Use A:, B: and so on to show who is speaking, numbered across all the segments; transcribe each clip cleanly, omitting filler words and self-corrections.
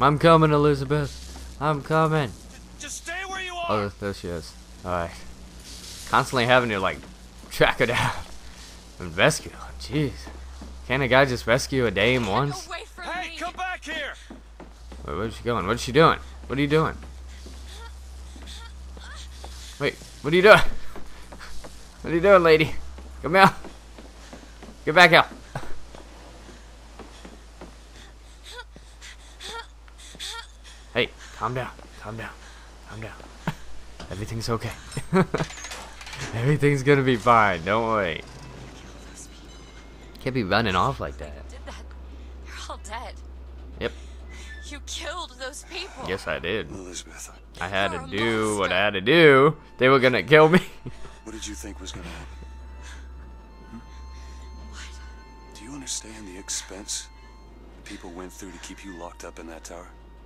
A: I'm coming, Elizabeth. I'm coming.
B: Just stay where you are.
A: Oh, there she is. Alright. Constantly having to, like, track her down and rescue her. Jeez. Can't a guy just rescue a dame once?
C: Away from
B: Hey,
C: me.
B: come back here.
A: Wait, where's she going? What's she doing? What are you doing? Wait, what are you doing? What are you doing, lady? Come out. Get back out. Hey, calm down. Calm down. Calm down. Everything's okay. Everything's gonna be fine. Don't worry. Can't be running off like that.
C: You did that. They're all dead.
A: Yep.
C: You killed those people.
A: Yes, I did.
D: Elizabeth,
A: I had
C: You're
A: to
C: a
A: do what I
C: monster.
A: had to do. They were gonna kill me.
D: what did you think was gonna happen?
C: What?
D: Do you understand the expense people went through to keep you locked up in that tower?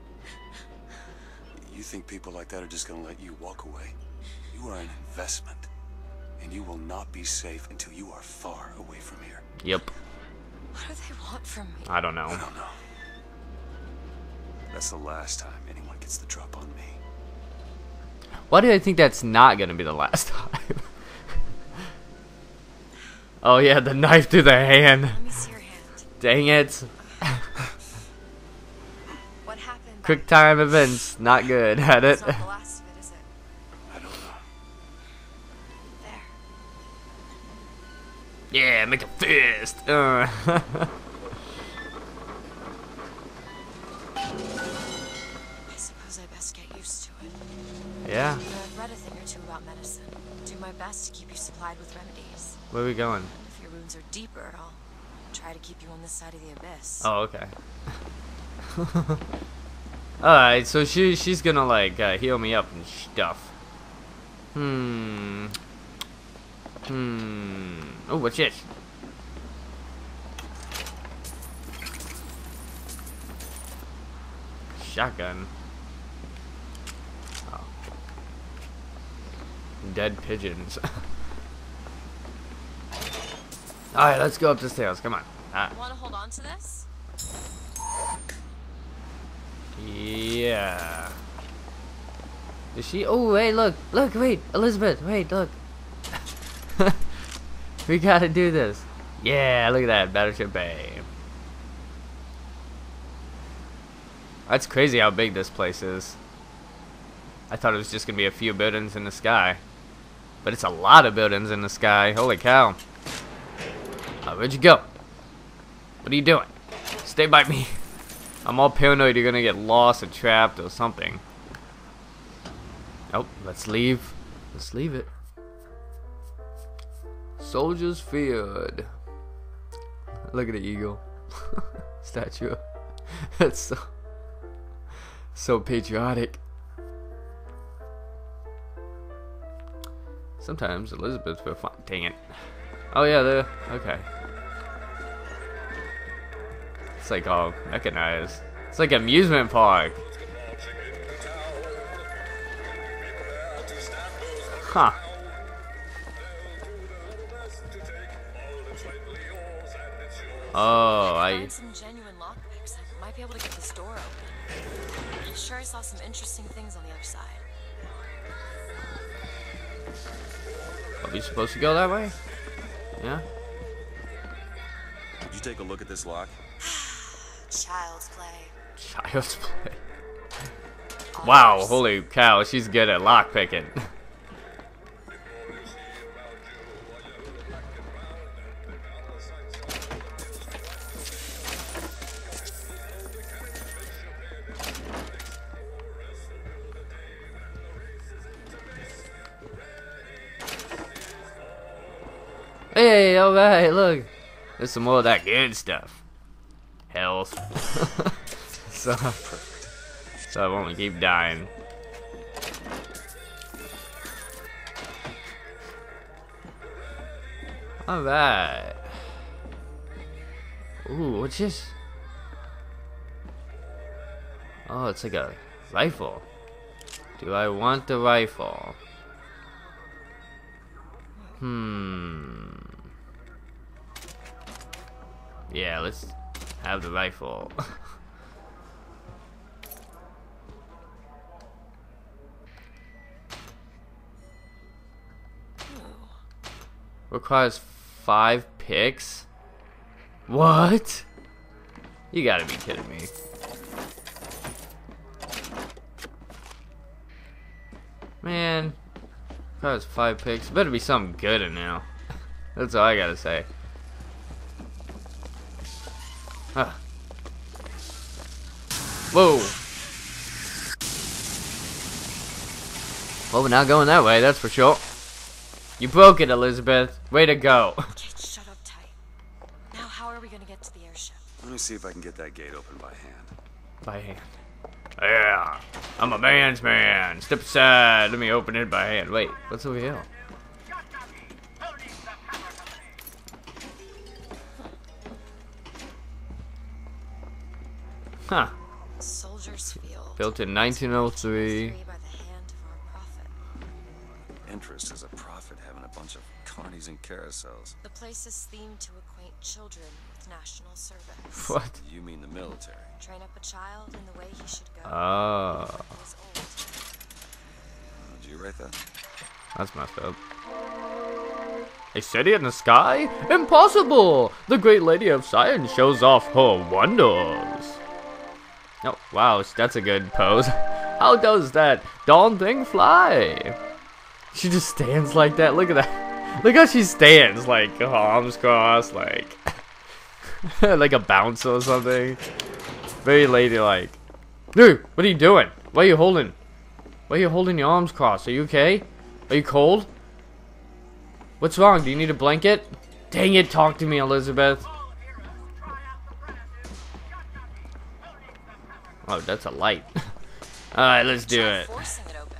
D: You think people like that are just gonna let you walk away? You are an investment, and you will not be safe until you are far away from here.
A: Yep.
C: What do they want from me?
A: I don't know.
D: I don't know. That's the last time anyone gets the drop on me.
A: Why do I think that's not gonna be the last time? Oh yeah, the knife through the hand.
C: Let me see your hand.
A: Dang it.
C: What happened?
A: Quick time events, not good at it.
C: It's not the last of it, is it?
D: I don't know.
C: There.
A: Yeah, make a fist.
C: I suppose I best get used to it.
A: Yeah.
C: I've read a thing or two about medicine. Do my best to keep you supplied with remedies.
A: Where are we going?
C: If your wounds are deeper, I'll try to keep you on this side of the abyss.
A: Oh, okay. Alright, so she's gonna like heal me up and stuff. Oh, what's this? Shotgun. Oh. Dead pigeons. Alright, let's go up the stairs. Come on.
C: Want to hold on to this?
A: Yeah. Is she? Oh, wait, look. Look, wait. Elizabeth, wait, look. We gotta do this. Yeah, look at that. Battleship Bay. That's crazy how big this place is. I thought it was just gonna be a few buildings in the sky. But it's a lot of buildings in the sky. Holy cow. Where'd you go? What are you doing? Stay by me. I'm all paranoid you're gonna get lost or trapped or something. Oh, let's leave. Let's leave it. Soldiers feared. Look at the eagle. Statue. That's so patriotic. Sometimes Elizabeth will find. Dang it. Oh yeah, there. Okay. It's like all mechanized. It's like an amusement park. Huh. Oh,
C: I found some genuine lockpicks. I might be able to get this door open. I'm sure I saw some interesting things on the other side.
A: Are we supposed to go that way? Yeah.
D: Did you take a look at this lock?
C: Child's play.
A: Child's play. Wow, holy cow, she's good at lockpicking. Hey, alright, look. There's some more of that good stuff. Health. so I won't keep dying. Alright. Ooh, what's this? Oh, it's like a rifle. Do I want the rifle? Yeah, let's have the rifle. Requires 5 picks? What? You gotta be kidding me. Man. Requires 5 picks. Better be something good in now. That's all I gotta say. Huh. Whoa. Well, we're not going that way, that's for sure. You broke it, Elizabeth. Way to go.
C: Okay, shut up tight. Now how are we gonna get to the airship?
D: Let me see if I can get that gate open by hand.
A: By hand. Yeah. I'm a man's man. Step aside. Let me open it by hand. Wait, what's over here? Huh.
C: Soldiers Field.
A: Built in 1903.
C: By the hand of our prophet.
D: Interest is a prophet having a bunch of carnies and carousels.
C: The place is themed to acquaint children with national service.
A: What?
D: You mean the military?
C: Train up a child in the way he should go.
A: Oh.
C: When he is old.
D: Did you write that?
A: That's messed up. A city in the sky? Impossible! The great lady of science shows off her wonders. Oh, wow, that's a good pose. How does that darn thing fly? She just stands like that. Look at that. Look how she stands, like arms crossed, like like a bouncer or something. Very ladylike. Dude, what are you doing? Why are you holding your arms crossed? Are you okay? Are you cold? What's wrong? Do you need a blanket? Dang it, talk to me, Elizabeth. Oh, that's a light. Alright, let's do it.
C: Forcing it open.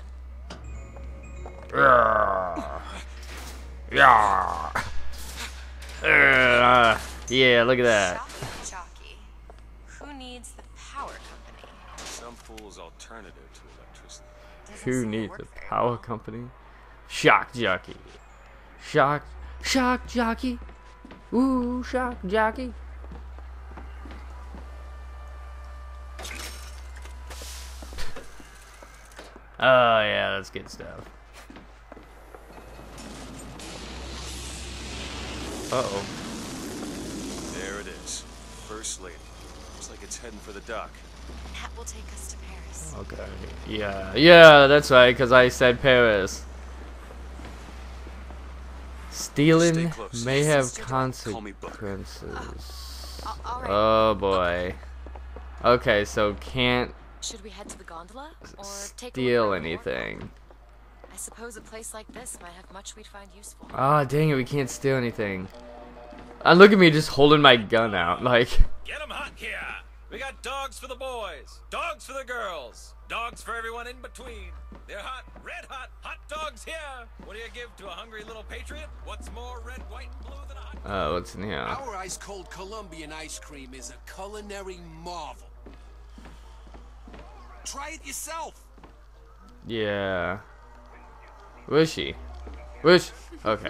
A: Yeah, look at that.
C: Jockey. Who needs the power company?
D: Some fool's alternative to electricity.
C: Doesn't
A: Who
C: seem to
A: needs
C: work
A: a
C: very
A: power
C: well.
A: company? Shock jockey. Shock jockey. Ooh, shock jockey. Oh yeah, that's good stuff. Uh-oh.
D: There it is. First lady. Looks like it's heading for the dock.
C: That will take us to Paris.
A: Okay. Yeah, that's right, because I said Paris. Stealing
D: Stay close.
A: may have
D: Call me Booker.
A: consequences.
C: All right.
A: Oh boy. Okay, so can't
C: Should we head to the gondola or take a look
A: steal
C: around the
A: anything.
C: boardwalk? I suppose a place like this might have much we'd find useful.
A: Ah, dang it, we can't steal anything. And look at me just holding my gun out, like.
B: Get 'em hot here! We got dogs for the boys, dogs for the girls, dogs for everyone in between. They're hot, red hot, hot dogs here! What do you give to a hungry little patriot? What's more red, white, and blue than a hot dog?
A: What's in here?
E: Our ice-cold Colombian ice cream is a culinary marvel. Try it yourself.
A: Yeah. Where is she? Where's... Okay.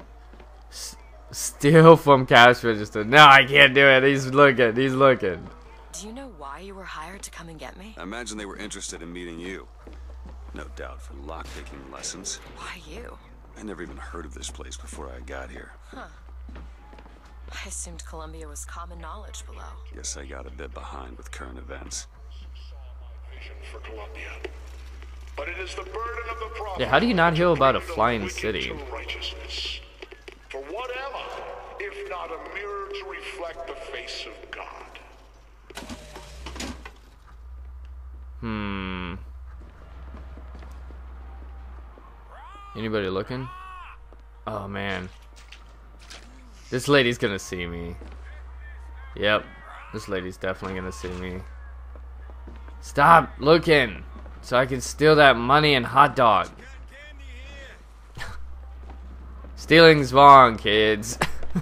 A: Steal from cash register. No, I can't do it. He's looking. He's looking.
C: Do you know why you were hired to come and get me?
D: I imagine they were interested in meeting you. No doubt for lockpicking lessons.
C: Why you?
D: I never even heard of this place before I got here.
C: Huh. I assumed Colombia was common knowledge below.
D: Guess I got a bit behind with current events.
F: For Colombia. But it is the burden of the prophet.
A: Yeah, how do you not hear about a
F: to bring the
A: flying
F: wicked
A: city?
F: to righteousness. For what am I, if not a mirror to reflect the face of God?
A: Anybody looking? Oh man. This lady's gonna see me. Yep. This lady's definitely gonna see me. Stop looking so I can steal that money and hot dog. Stealing's wrong, kids.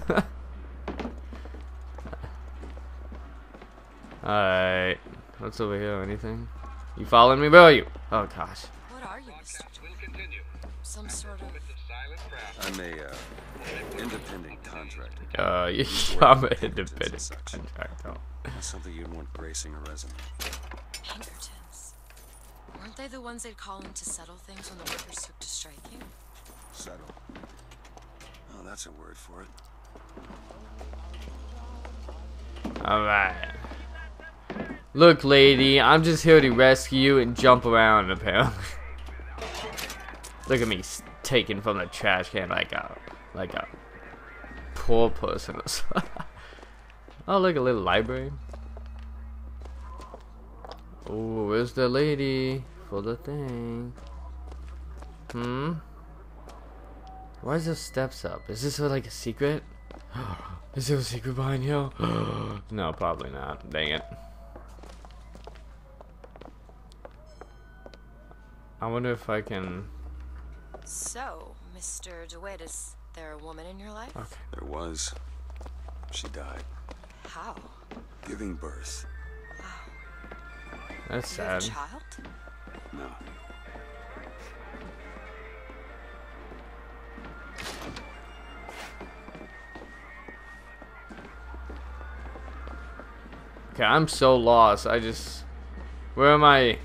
A: Alright. What's over here? Anything? You following me? Where are you? Oh gosh.
C: What are you, Mr. Some sort of...
D: I'm a independent contractor.
A: I'm an independent contractor.
D: That's something you'd want gracing a resume.
C: Pinkertons. Weren't they the ones they'd call in to settle things when the workers took to striking?
D: Settle. Oh, that's That's a word for it.
A: Alright. Look, lady, I'm just here to rescue you and jump around, apparently. Look at me taken from the trash can like a poor person. Oh, look, a little library. Oh, where's the lady for the thing? Why is there steps up? Is this like a secret? Is there a secret behind here? No, probably not. Dang it. I wonder if I can...
C: So, Mr. DeWitt, is there a woman in your life?
A: Okay.
D: There was. She died.
C: How?
D: Giving birth.
A: That's
C: You have a
A: sad.
C: child?
D: No.
A: Okay, I'm so lost. Where am I?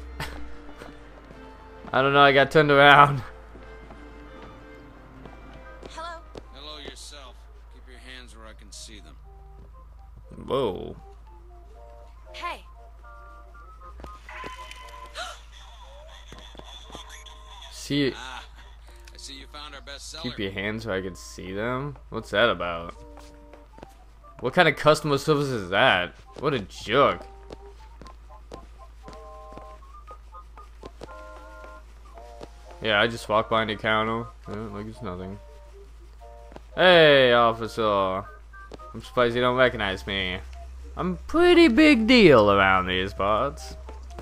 A: I don't know, I got turned around.
C: Hello?
E: Hello yourself. Keep your hands where I can see them.
A: Whoa.
C: Hey.
A: See,
E: Ah, I see you found our bestseller.
A: keep your hands where I can see them? What's that about? What kind of customer service is that? What a jerk. Yeah, I just walked behind the counter. Yeah, like it's nothing. Hey, officer. I'm surprised you don't recognize me. I'm a pretty big deal around these parts.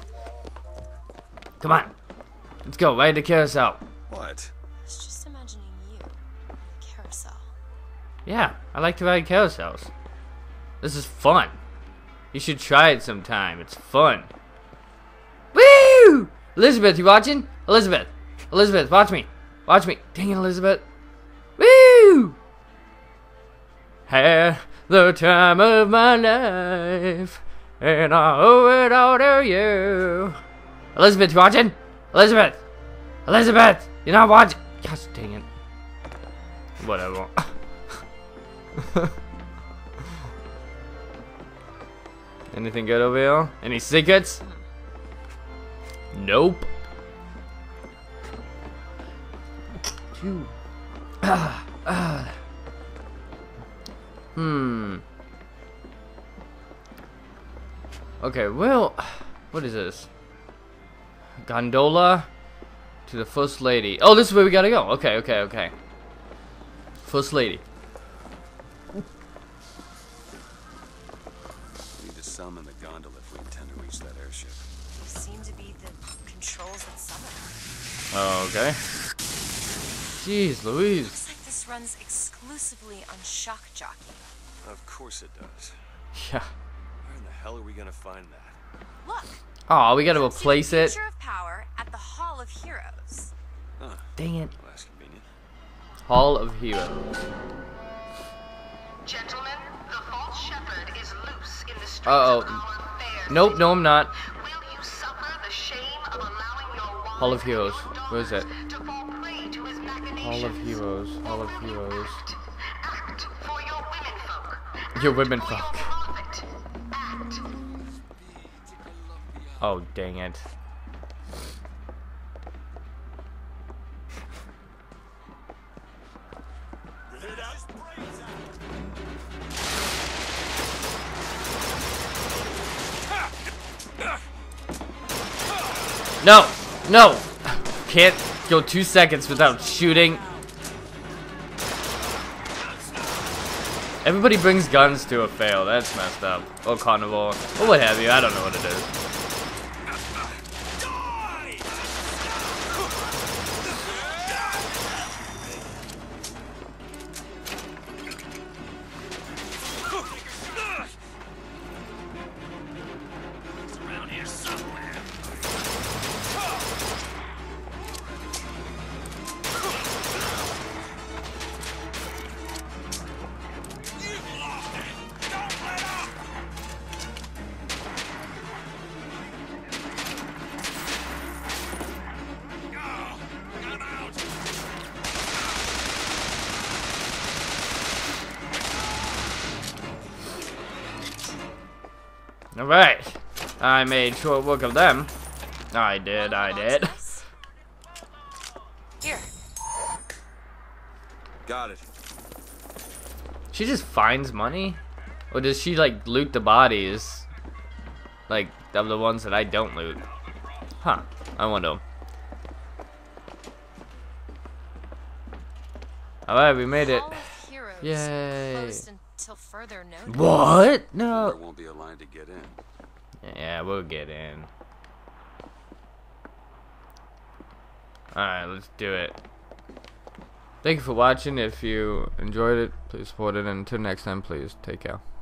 A: Come on. Let's go, right to carousel.
D: What?
C: I was just imagining you on a carousel.
A: Yeah, I like to ride carousels. This is fun. You should try it sometime. It's fun. Woo! Elizabeth, you watching? Elizabeth. Elizabeth, watch me. Watch me. Dang it, Elizabeth. Woo! Had the time of my life, and I owe it all to you. Elizabeth, you watching? Elizabeth. Elizabeth, you're not watching. Gosh, dang it. Whatever. Anything good over here? Any secrets? Nope. Phew. Okay, well, what is this? Gondola to the First Lady. Oh, this is where we gotta go. Okay, okay, okay. First Lady.
D: We need to summon the gondola if we intend to reach that airship.
C: These seem to be the controls that summon her.
A: Oh, okay. Jeez Louise.
C: Looks like this runs exclusively on shock jockey.
D: Of course it does.
A: Yeah.
D: Where in the hell are we gonna find that?
C: Look!
A: Oh, we gotta
C: you can see
A: replace
C: the
A: it.
C: Future of Power at the Hall of Heroes.
D: Huh.
A: Dang it.
D: Well, that's convenient.
A: Hall of Heroes.
G: Gentlemen, the false shepherd is loose in the streets
A: Uh-oh.
G: of our fair
A: Nope,
G: city.
A: no I'm not.
G: Will you suffer the shame of allowing your wives
A: Hall of Heroes.
G: and your
A: Where is it?
G: daughters to fall prey to his machinations?
A: Hall of Heroes. Hall of
G: Or will you
A: Heroes.
G: Act for your women folk.
A: Your
G: Act
A: women
G: for
A: folk.
G: your profit. Act.
A: Oh, dang it. No! No! Can't go 2 seconds without shooting. Everybody brings guns to a fail. That's messed up. Or carnival. Or what have you. I don't know what it is.
B: Around here somewhere.
A: Alright. I made short work of them. I did.
C: Here.
D: Got it.
A: She just finds money? Or does she like loot the bodies? Like of the ones that I don't loot? Huh. I wonder. Alright, we made it.
C: Hall of Heroes
A: Yay.
C: closed until further notice.
A: What?
D: There
A: No.
D: won't be a line to get in.
A: Yeah, we'll get in. Alright, let's do it. Thank you for watching. If you enjoyed it, please support it. And until next time, please take care.